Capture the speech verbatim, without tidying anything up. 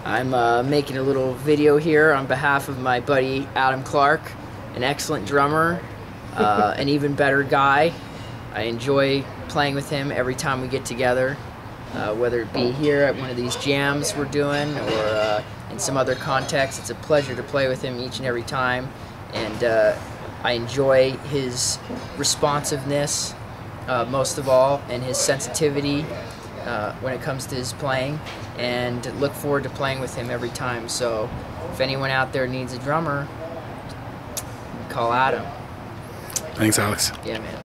I'm uh, making a little video here on behalf of my buddy Adam Clark, an excellent drummer, uh, an even better guy. I enjoy playing with him every time we get together, uh, whether it be here at one of these jams we're doing or uh, in some other context. It's a pleasure to play with him each and every time, and uh, I enjoy his responsiveness uh, most of all, and his sensitivity uh, when it comes to his playing, and look forward to playing with him every time. So if anyone out there needs a drummer, call Adam. Thanks, Alex. Yeah, man.